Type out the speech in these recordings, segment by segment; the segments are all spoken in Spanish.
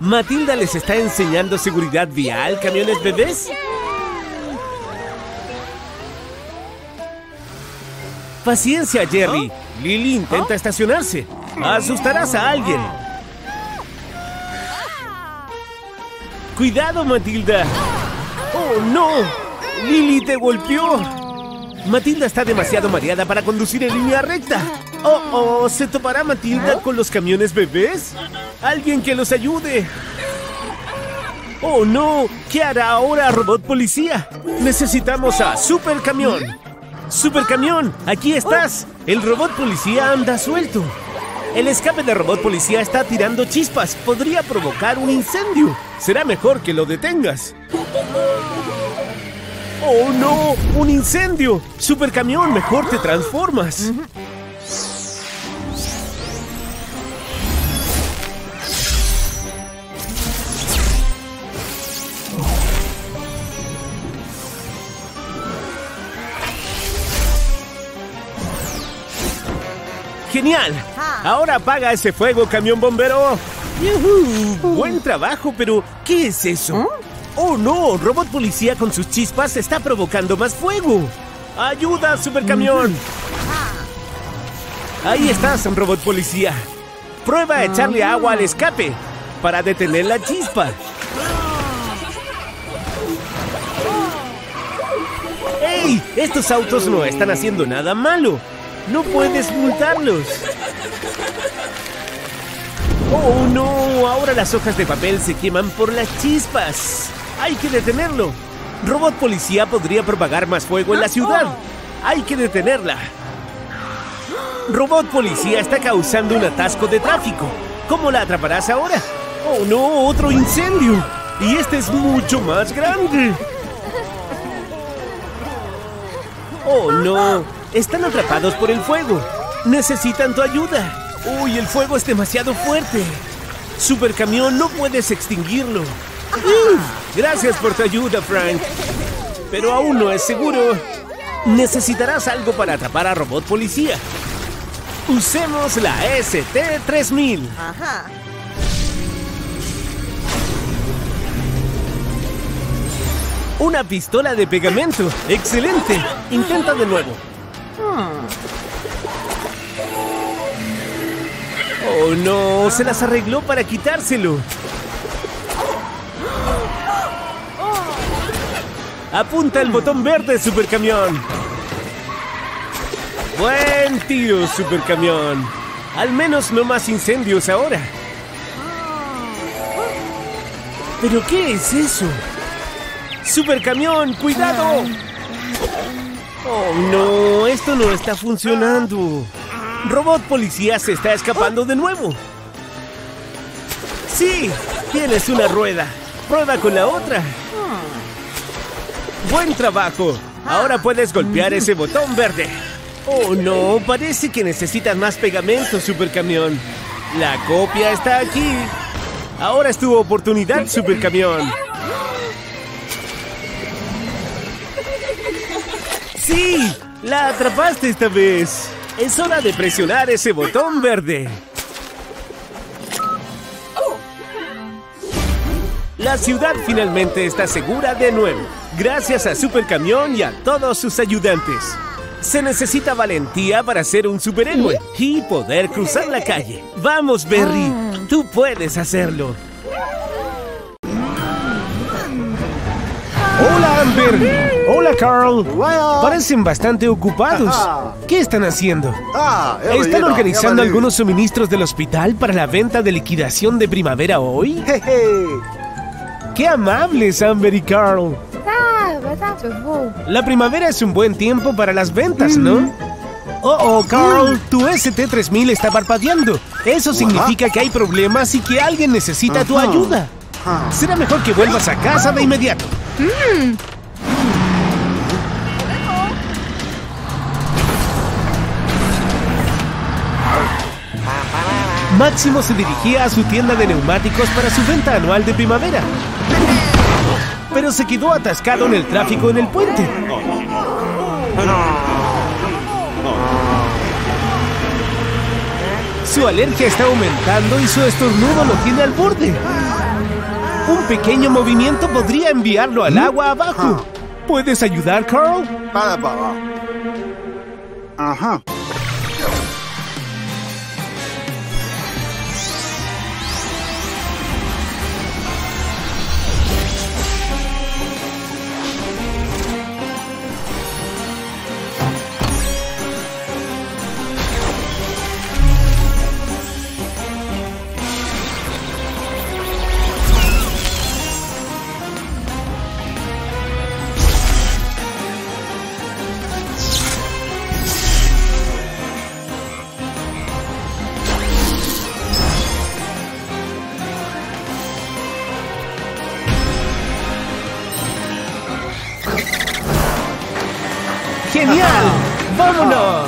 ¿Matilda les está enseñando seguridad vial, camiones bebés? Paciencia, Jerry. Lily intenta estacionarse. Asustarás a alguien. ¡Cuidado, Matilda! ¡Oh, no! ¡Lily te golpeó! Matilda está demasiado mareada para conducir en línea recta. ¡Oh! ¿Se topará Matilda con los camiones bebés? ¡Alguien que los ayude! ¡Oh, no! ¿Qué hará ahora Robot Policía? Necesitamos a Super Camión. ¡Super Camión! ¡Aquí estás! El Robot Policía anda suelto. El escape de Robot Policía está tirando chispas. Podría provocar un incendio. Será mejor que lo detengas. ¡Oh, no! ¡Un incendio! ¡Super Camión, mejor te transformas! ¡Genial! Ahora apaga ese fuego, camión bombero. ¡Yujú! Buen trabajo, pero ¿qué es eso? ¡Oh, no! Robot Policía con sus chispas está provocando más fuego. ¡Ayuda, Supercamión! Ahí estás, Robot Policía. Prueba a echarle agua al escape para detener la chispa. ¡Ey! Estos autos no están haciendo nada malo. ¡No puedes multarlos! ¡Oh, no! Ahora las hojas de papel se queman por las chispas. ¡Hay que detenerlo! Robot Policía podría propagar más fuego en la ciudad. ¡Hay que detenerla! Robot Policía está causando un atasco de tráfico. ¿Cómo la atraparás ahora? ¡Oh, no! ¡Otro incendio! ¡Y este es mucho más grande! ¡Oh, no! Están atrapados por el fuego. Necesitan tu ayuda. ¡Uy, el fuego es demasiado fuerte! Supercamión, no puedes extinguirlo. Gracias por tu ayuda, Frank. Pero aún no es seguro. Necesitarás algo para atrapar a Robot Policía. Usemos la ST-3000. Ajá. Una pistola de pegamento. ¡Excelente! Intenta de nuevo. ¡Oh, no! Se las arregló para quitárselo. Apunta el botón verde, Supercamión. Buen tiro, Supercamión. Al menos no más incendios ahora. ¿Pero qué es eso? ¡Supercamión, cuidado! ¡Oh, no! Esto no está funcionando. Robot Policía se está escapando de nuevo. ¡Sí! Tienes una rueda. Prueba con la otra. ¡Buen trabajo! Ahora puedes golpear ese botón verde. ¡Oh, no! Parece que necesitas más pegamento, Supercamión. La copia está aquí. Ahora es tu oportunidad, Supercamión. ¡Sí! ¡La atrapaste esta vez! Es hora de presionar ese botón verde. La ciudad finalmente está segura de nuevo, gracias a Supercamión y a todos sus ayudantes. Se necesita valentía para ser un superhéroe y poder cruzar la calle. ¡Vamos, Berry! ¡Tú puedes hacerlo! ¡Hola, Amber! ¡Hola, Carl! Parecen bastante ocupados. ¿Qué están haciendo? ¿Están organizando algunos suministros del hospital para la venta de liquidación de primavera hoy? ¡Qué amables, Amber y Carl! La primavera es un buen tiempo para las ventas, ¿no? ¡Oh, Carl! Tu ST-3000 está parpadeando. Eso significa que hay problemas y que alguien necesita tu ayuda. Será mejor que vuelvas a casa de inmediato. Máximo se dirigía a su tienda de neumáticos para su venta anual de primavera, pero se quedó atascado en el tráfico en el puente. Su alergia está aumentando y su estornudo lo tiene al borde. Un pequeño movimiento podría enviarlo al agua abajo. ¿Puedes ayudar, Carl? Ajá. ¡Genial! ¡Vámonos!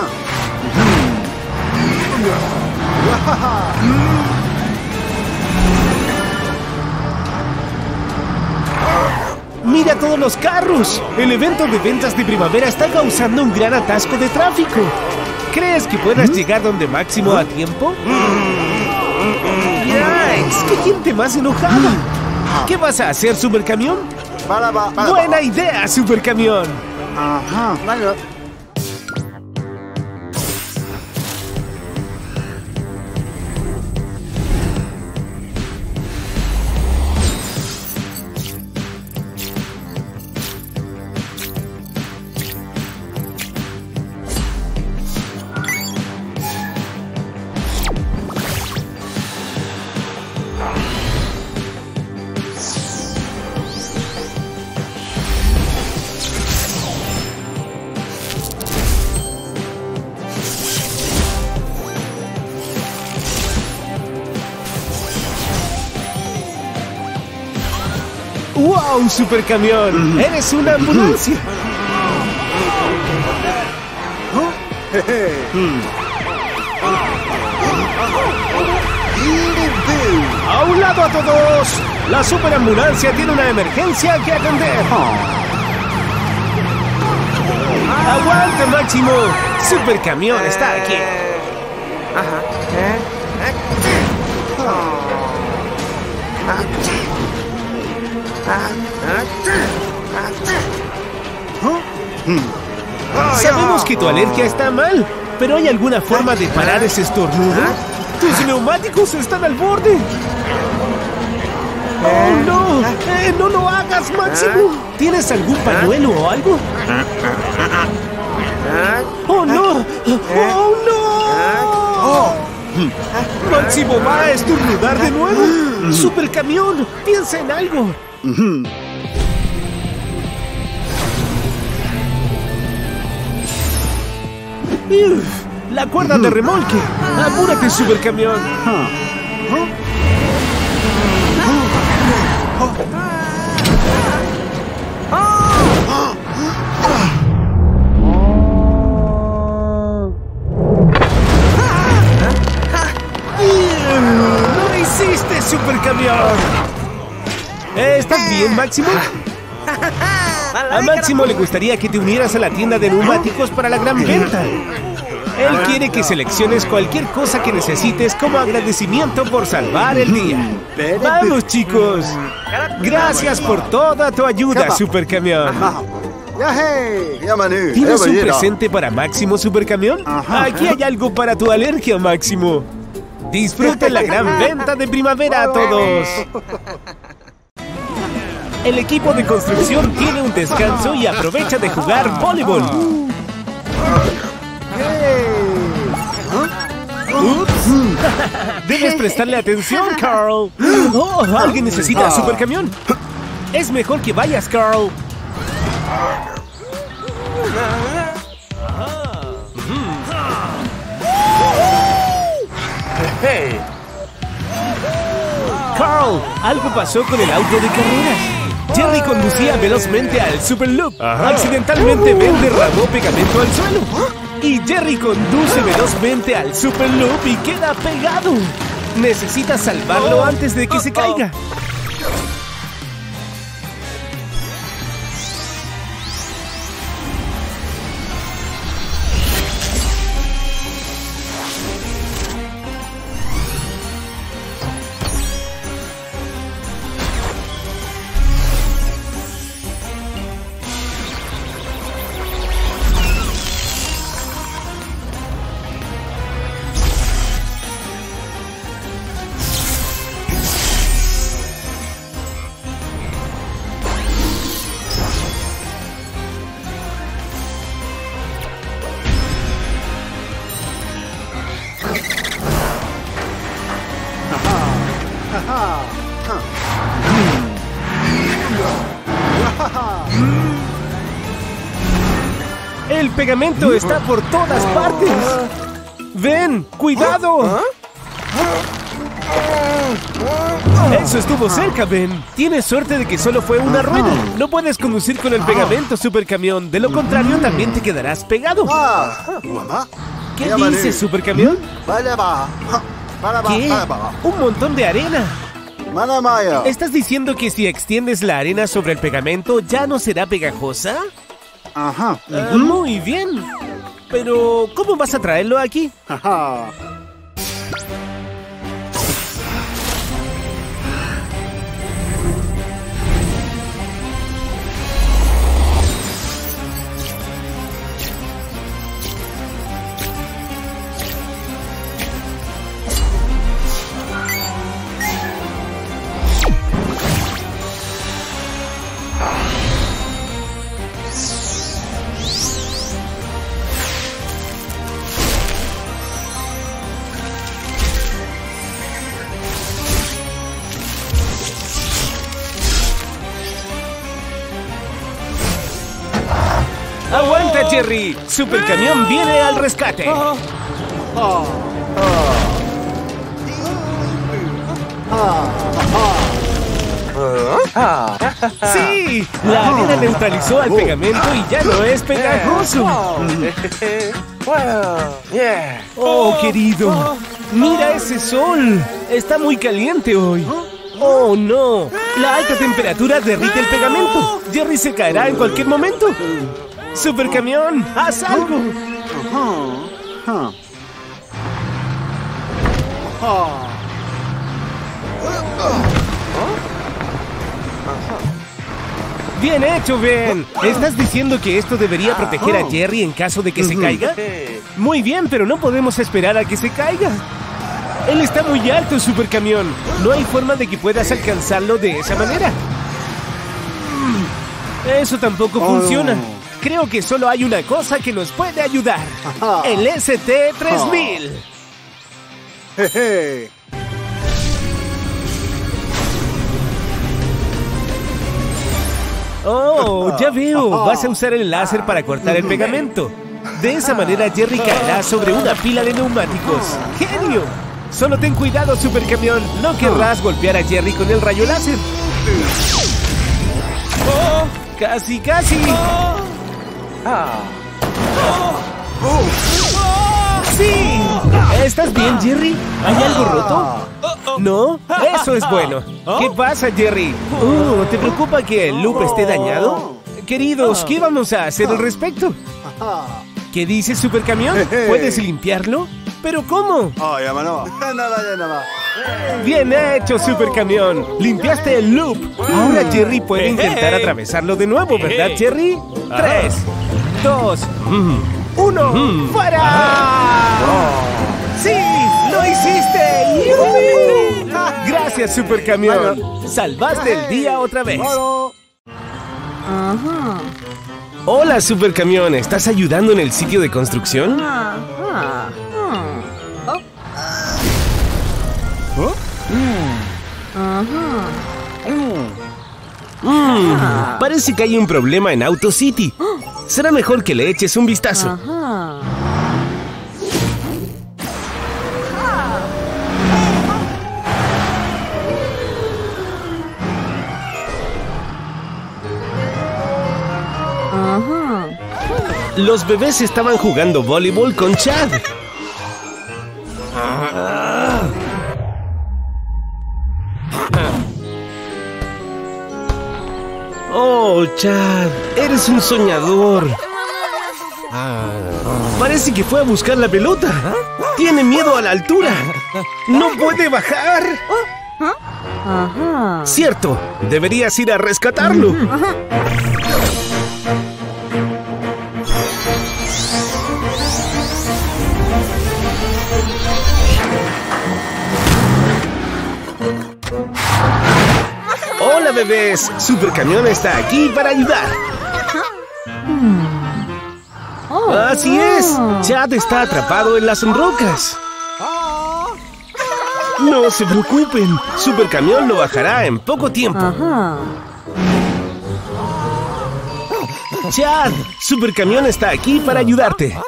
¡Mira todos los carros! El evento de ventas de primavera está causando un gran atasco de tráfico. ¿Crees que puedas llegar donde Máximo a tiempo? ¡Yikes! ¡Qué gente más enojada! ¿Qué vas a hacer, Supercamión? ¡Buena idea, Supercamión! Ajá. Vale. ¡Wow, Supercamión! ¡Eres una ambulancia! ¡A un lado a todos! La superambulancia tiene una emergencia que atender. ¡Aguante, Máximo! Supercamión está aquí. Sabemos que tu alergia está mal, pero ¿hay alguna forma de parar ese estornudo? ¡Tus neumáticos están al borde! ¡Oh, no! ¡No lo hagas, Máximo! ¿Tienes algún pañuelo o algo? ¡Oh, no! ¡Oh, no! ¡Máximo va a estornudar de nuevo! ¡Supercamión! ¡Piensa en algo! ¡Uf! ¡La cuerda de remolque! ¡Apúrate, Supercamión! ¡Lo hiciste, Supercamión! ¿Estás bien, Máximo? A Máximo le gustaría que te unieras a la tienda de neumáticos para la gran venta. Él quiere que selecciones cualquier cosa que necesites como agradecimiento por salvar el día. ¡Vamos, chicos! Gracias por toda tu ayuda, Supercamión. ¿Tienes un presente para Máximo, Supercamión? Aquí hay algo para tu alergia, Máximo. Disfruten la gran venta de primavera a todos. El equipo de construcción tiene un descanso y aprovecha de jugar voleibol. ¡Ups! Debes prestarle atención, Carl. ¡Oh! Alguien necesita a Supercamión. Es mejor que vayas, Carl. Carl, algo pasó con el auto de carreras. Jerry conducía velozmente al Super Loop. Accidentalmente Ben derramó pegamento al suelo. Y Jerry conduce velozmente al Super Loop y queda pegado. Necesitas salvarlo antes de que se caiga. El pegamento está por todas partes. ¡Ven! ¡Cuidado! Eso estuvo cerca, Ben. Tienes suerte de que solo fue una rueda. No puedes conducir con el pegamento, Supercamión. De lo contrario, también te quedarás pegado. ¿Qué dices, Supercamión? ¿Qué? ¡Un montón de arena! ¿Estás diciendo que si extiendes la arena sobre el pegamento ya no será pegajosa? Ajá. Muy bien. Pero, ¿cómo vas a traerlo aquí? ¡Aguanta, Jerry! ¡Supercamión viene al rescate! ¡Sí! La arena neutralizó al pegamento y ya no es pegajoso. ¡Oh, querido! ¡Mira ese sol! Está muy caliente hoy. ¡Oh, no! La alta temperatura derrite el pegamento. Jerry se caerá en cualquier momento. ¡Supercamión! ¡Haz algo! ¡Bien hecho, Ben! ¿Estás diciendo que esto debería proteger a Jerry en caso de que se caiga? Muy bien, pero no podemos esperar a que se caiga. Él está muy alto, Supercamión. No hay forma de que puedas alcanzarlo de esa manera. Eso tampoco funciona. Creo que solo hay una cosa que nos puede ayudar. El ST-3000. Oh, ya veo. Vas a usar el láser para cortar el pegamento. De esa manera Jerry caerá sobre una pila de neumáticos. ¡Genio! Solo ten cuidado, Supercamión. No querrás golpear a Jerry con el rayo láser. ¡Oh! ¡Casi, casi! ¡Sí! ¿Estás bien, Jerry? ¿Hay algo roto? ¿No? Eso es bueno. ¿Qué pasa, Jerry? ¿Te preocupa que el loop esté dañado? Queridos, ¿qué vamos a hacer al respecto? ¿Qué dices, Supercamión? ¿Puedes limpiarlo? ¿Pero cómo? ¡Bien hecho, Supercamión! ¡Limpiaste el loop! Ahora Jerry puede intentar atravesarlo de nuevo, ¿verdad, Jerry? 3, 2, 1, ¡fuera! ¡Sí! ¡Lo hiciste! ¡Yupi! Gracias, Supercamión. Salvaste el día otra vez. Hola, Supercamión. ¿Estás ayudando en el sitio de construcción? Parece que hay un problema en Auto City. Será mejor que le eches un vistazo. Los bebés estaban jugando voleibol con Chad. Oh, Chad, eres un soñador. Parece que fue a buscar la pelota. Tiene miedo a la altura. No puede bajar. Cierto, deberías ir a rescatarlo. Hola, bebés. Supercamión está aquí para ayudar. Así es. Chad está atrapado en las rocas. No se preocupen, Supercamión lo bajará en poco tiempo. Ajá. Chad, Supercamión está aquí para ayudarte.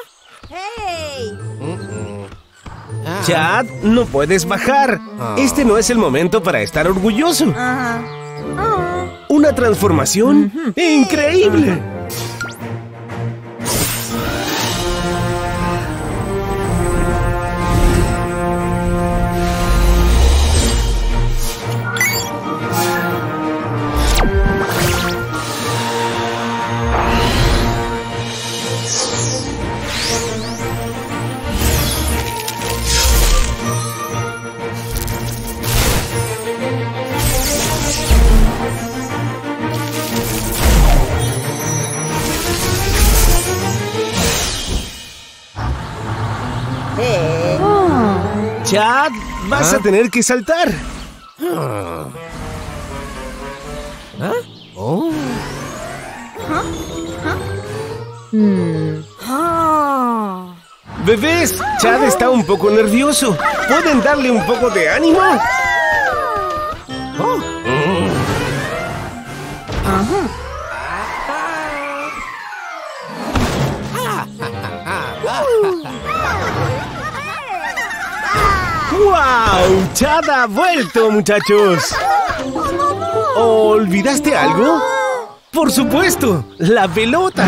Chad, no puedes bajar. Este no es el momento para estar orgulloso. Ajá. ¡Una transformación increíble! Chad, vas a tener que saltar. Bebés, Chad está un poco nervioso. ¿Pueden darle un poco de ánimo? ¡Wow! ¡Chad ha vuelto, muchachos! ¿Olvidaste algo? ¡Por supuesto! ¡La pelota!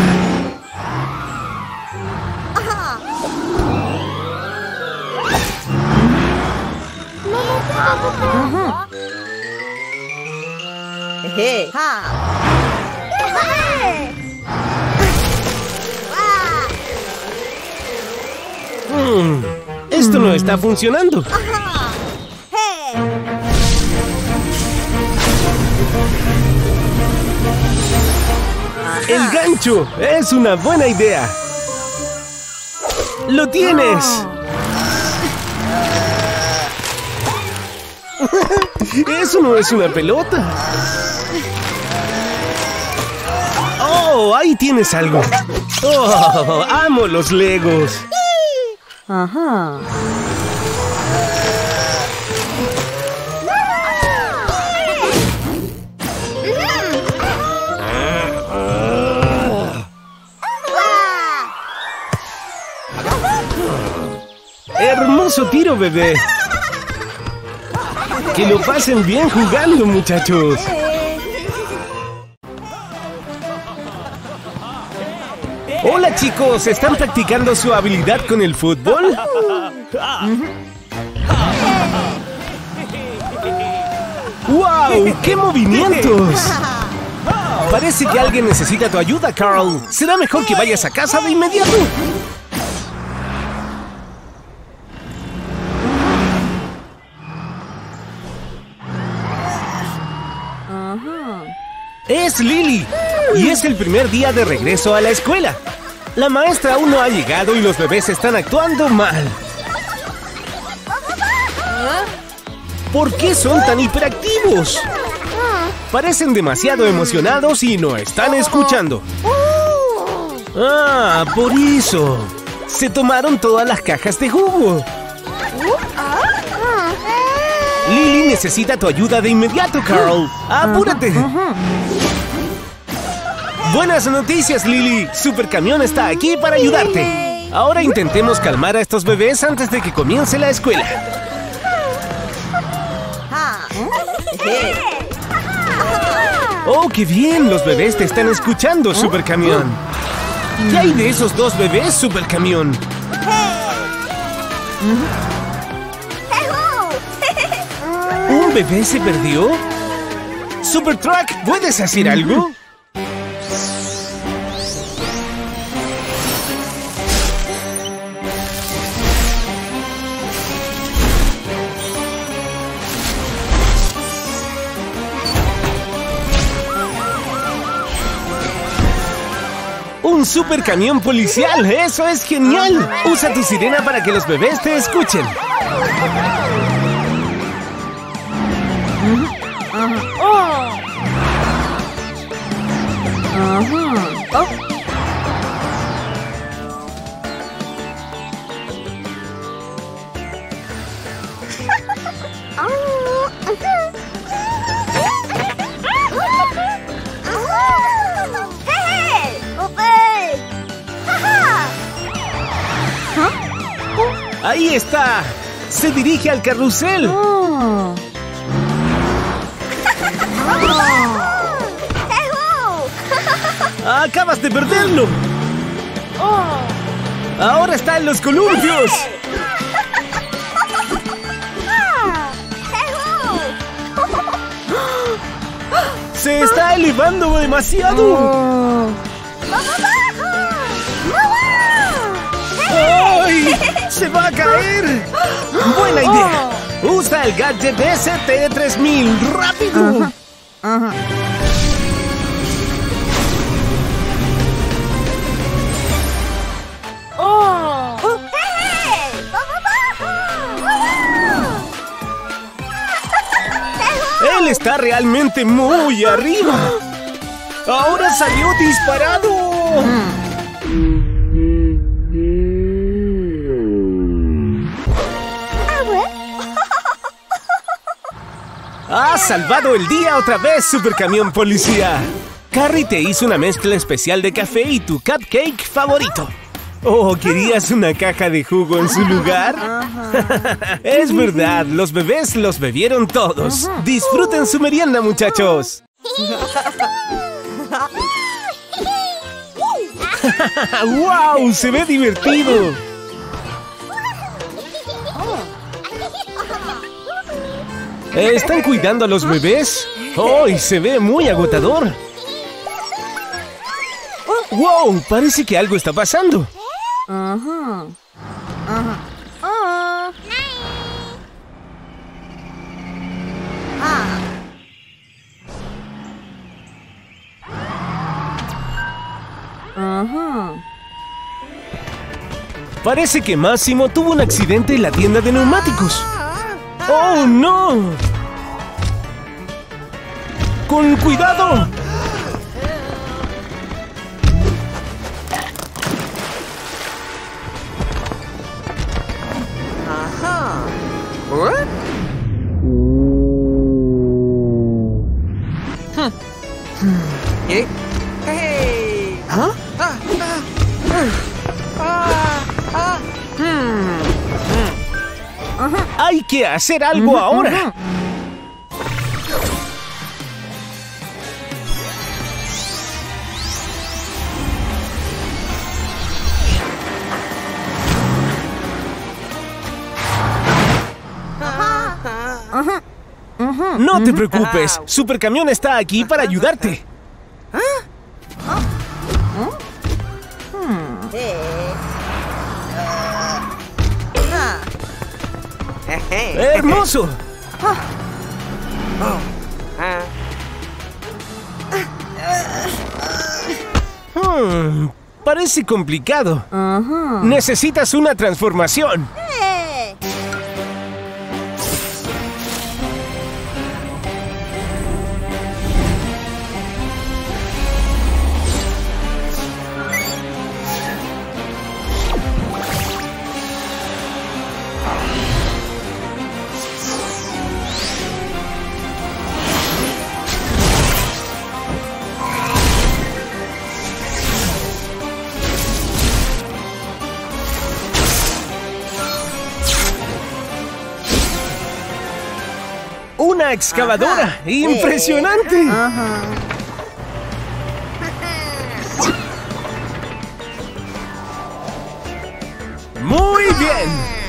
Esto no está funcionando. El gancho es una buena idea. ¡Lo tienes! Eso no es una pelota. ¡Oh! Ahí tienes algo. ¡Oh! ¡Amo los Legos! Ajá. ¡Hermoso tiro, bebé! ¡Que lo pasen bien jugando, muchachos! ¡Hola, chicos! ¿Están practicando su habilidad con el fútbol? ¡Wow! ¡Qué movimientos! Parece que alguien necesita tu ayuda, Carl. Será mejor que vayas a casa de inmediato. Es Lily, y es el primer día de regreso a la escuela. La maestra aún no ha llegado y los bebés están actuando mal. ¿Por qué son tan hiperactivos? Parecen demasiado emocionados y no están escuchando. Ah, por eso. Se tomaron todas las cajas de jugo. Lily necesita tu ayuda de inmediato, Carl. ¡Apúrate! Buenas noticias, Lily. Supercamión está aquí para ayudarte. Ahora intentemos calmar a estos bebés antes de que comience la escuela. ¡Oh, qué bien! Los bebés te están escuchando, Supercamión. ¿Qué hay de esos dos bebés, Supercamión? ¿Un bebé se perdió? ¡Supertruck! ¿Puedes hacer algo? ¡Un supercamión policial! ¡Eso es genial! Usa tu sirena para que los bebés te escuchen. ¡Ahí está! ¡Se dirige al carrusel! Oh. ¡Acabas de perderlo! ¡Ahora está en los columpios! ¡Se está elevando demasiado! Oh. ¡Ay! ¡Se va a caer! ¡Buena idea! ¡Usa el gadget ST3000! ¡Rápido! Ajá. ¡Él está realmente muy arriba! ¡Ahora salió disparado! ¡Has salvado el día otra vez, Supercamión Policía! Carrie te hizo una mezcla especial de café y tu cupcake favorito. Oh, ¿querías una caja de jugo en su lugar? Es verdad, los bebés los bebieron todos. Disfruten su merienda, muchachos. ¡Wow! ¡Se ve divertido! ¿Están cuidando a los bebés? ¡Oh! Y se ve muy agotador. ¡Wow! Parece que algo está pasando. Ajá. Ajá. Oh. Ajá. Parece que Máximo tuvo un accidente en la tienda de neumáticos. ¡Oh, no! ¡Con cuidado! ¡Hay que hacer algo ahora! No te preocupes, Supercamión está aquí para ayudarte. ¡Hermoso! Parece complicado. Necesitas una transformación. ¡Una excavadora! ¡Impresionante! ¡Muy bien!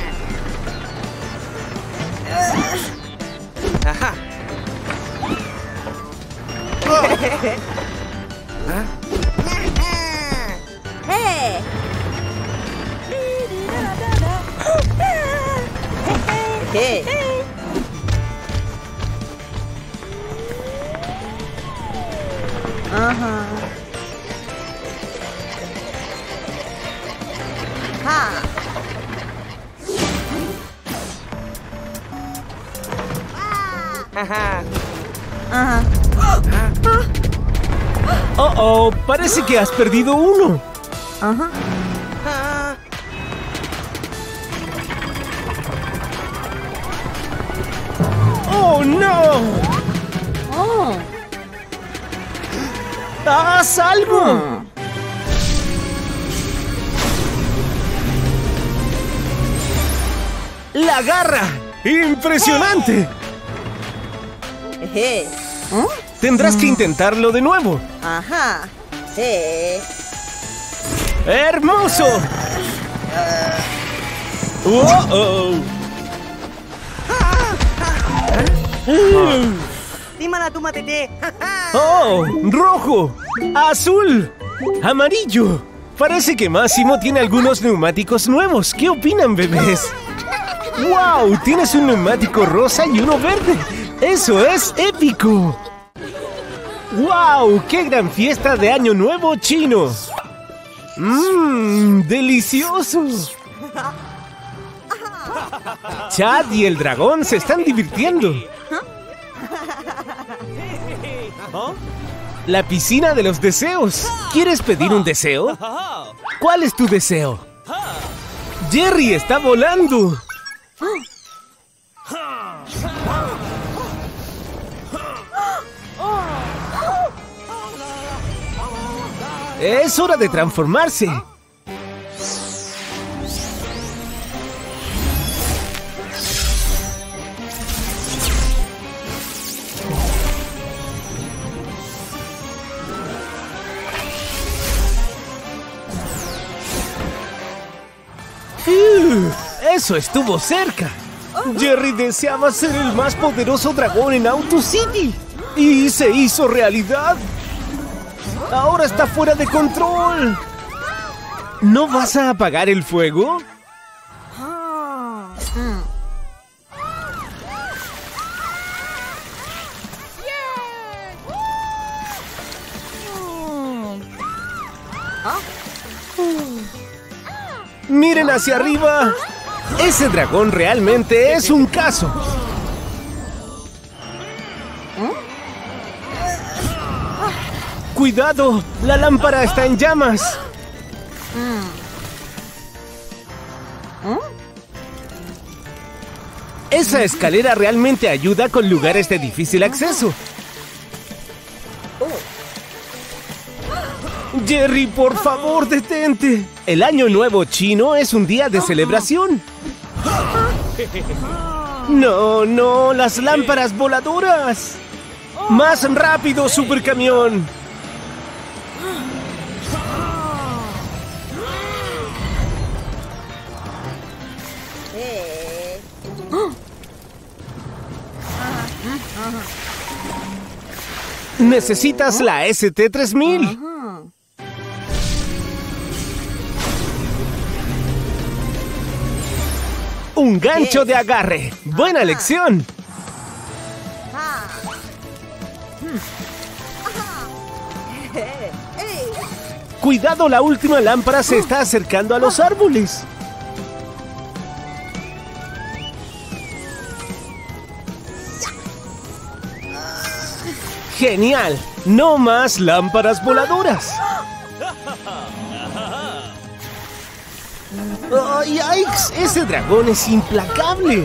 Oh, parece que has perdido uno. ¡Oh, no! ¡Haz algo! ¡La garra! ¡Impresionante! Tendrás que intentarlo de nuevo. Ajá. ¡Hermoso! ¡Oh! Dimana tu matete. ¡Oh! ¡Rojo! ¡Azul! ¡Amarillo! Parece que Máximo tiene algunos neumáticos nuevos. ¿Qué opinan, bebés? ¡Wow! Tienes un neumático rosa y uno verde. ¡Eso es épico! ¡Wow! ¡Qué gran fiesta de Año Nuevo chino! ¡Mmm! ¡Delicioso! Chad y el dragón se están divirtiendo. La piscina de los deseos. ¿Quieres pedir un deseo? ¿Cuál es tu deseo? Jerry está volando. Es hora de transformarse. ¡Eso estuvo cerca! Jerry deseaba ser el más poderoso dragón en Auto City. ¡Y se hizo realidad! ¡Ahora está fuera de control! ¿No vas a apagar el fuego? ¡Miren hacia arriba! ¡Ese dragón realmente es un caso! ¡Cuidado! ¡La lámpara está en llamas! Esa escalera realmente ayuda con lugares de difícil acceso. Jerry, por favor, detente. El Año Nuevo chino es un día de celebración. No, no, las lámparas voladoras. ¡Más rápido, supercamión! Necesitas la ST-3000. Un gancho de agarre. Buena elección. Cuidado, la última lámpara se está acercando a los árboles. ¡Genial! ¡No más lámparas voladoras! ¡Oh, yikes! ¡Ese dragón es implacable!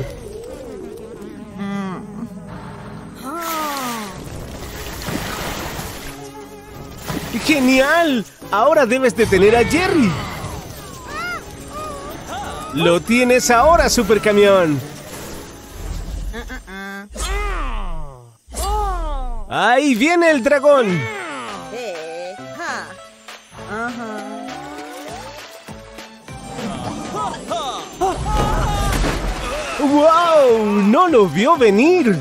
¡Genial! Ahora debes detener a Jerry. ¡Lo tienes ahora, supercamión! ¡Ahí viene el dragón! ¡Wow! ¡No lo vio venir!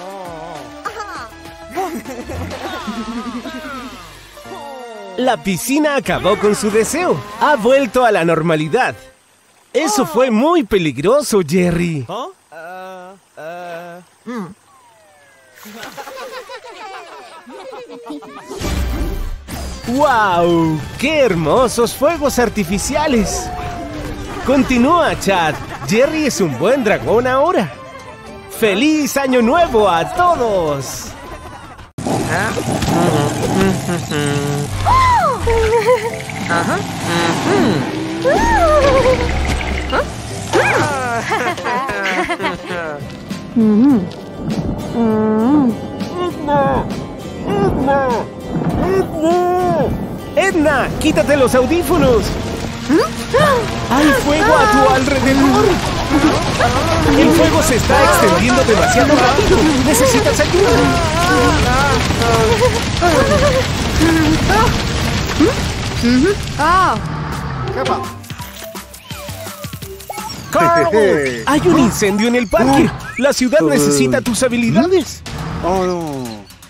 La piscina acabó con su deseo. Ha vuelto a la normalidad. Eso fue muy peligroso, Jerry. ¡Wow! ¡Qué hermosos fuegos artificiales! Continúa, Chad. Jerry es un buen dragón ahora. ¡Feliz Año Nuevo a todos! ¡Edna! ¡Quítate los audífonos! ¡Hay fuego a tu alrededor! El fuego se está extendiendo demasiado rápido. ¿Necesitas ayuda? Oh. ¡Carl! Hay un incendio en el parque. La ciudad necesita tus habilidades. Oh no.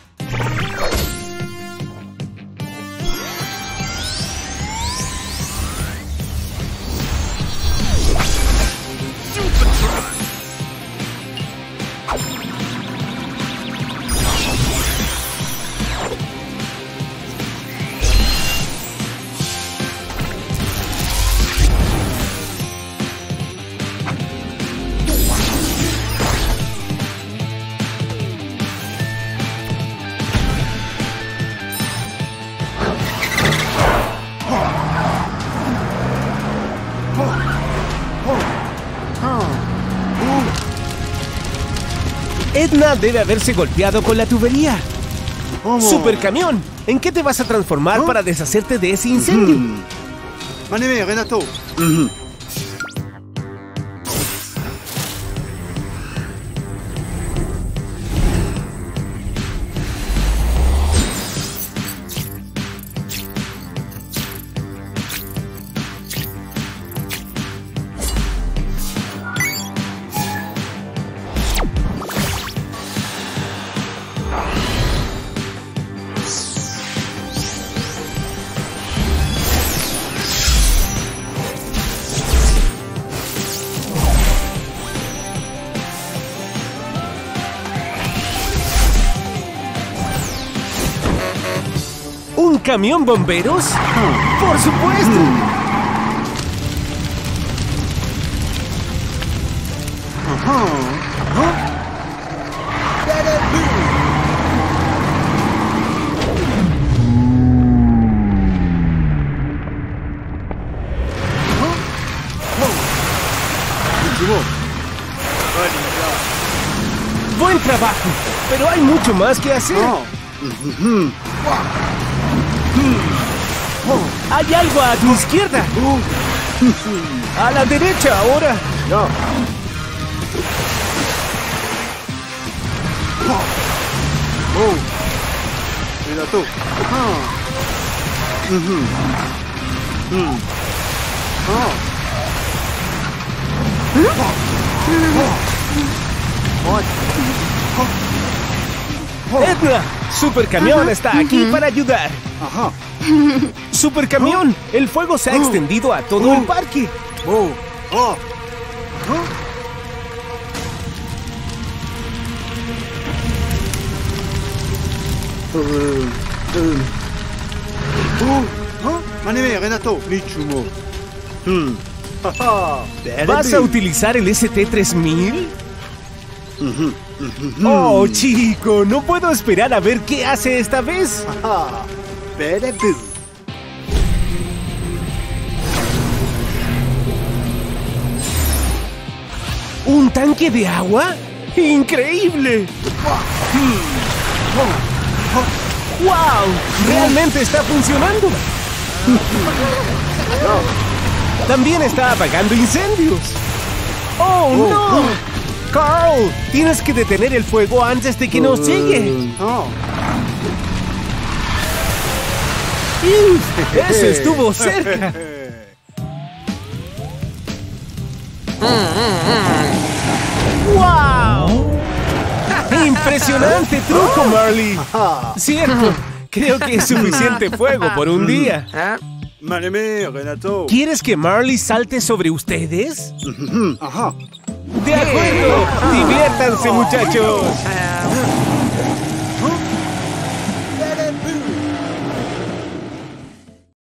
Edna debe haberse golpeado con la tubería. ¿Cómo? Supercamión, ¿en qué te vas a transformar para deshacerte de ese incendio? Maneme, Renato. ¿Un camión bomberos? ¡Por supuesto! Buen trabajo, pero hay mucho más que hacer. Hay algo a tu izquierda. A la derecha ahora. No. Renato. Edna, Supercamión está aquí para ayudar. Ajá. Supercamión, el fuego se ha extendido a todo el parque. Maneme, Renato. Michumo. ¿Vas a utilizar el ST-3000? Oh, chico, no puedo esperar a ver qué hace esta vez. ¿Un tanque de agua? ¡Increíble! ¡Wow! ¡Realmente está funcionando! También está apagando incendios. ¡Oh, no! ¡Carl! Tienes que detener el fuego antes de que nos llegue. ¡Eso estuvo cerca! ¡Wow! ¡Impresionante truco, Marley! Cierto, creo que es suficiente fuego por un día. Maneme, Renato. ¿Quieres que Marley salte sobre ustedes? Ajá. ¡De acuerdo! ¡Diviértanse, muchachos!